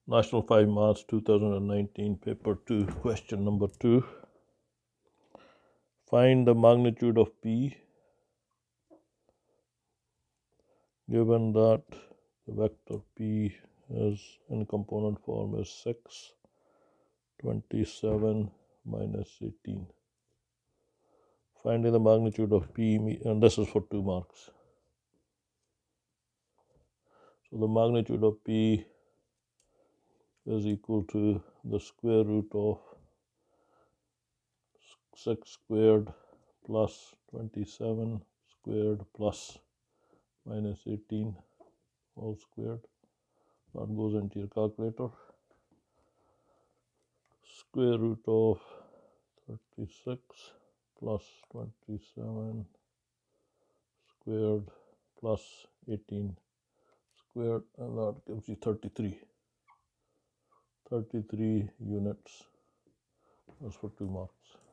National 5 March 2019, paper 2, question number 2. Find the magnitude of P given that the vector P is in component form is 6, 27, minus 18. Finding the magnitude of P, and this is for 2 marks. So the magnitude of P is equal to the square root of 6 squared plus 27 squared plus minus 18 all squared. That goes into your calculator. Square root of 36 plus 27 squared plus 18 squared, and that gives you 33. 33 units. That's for 2 marks.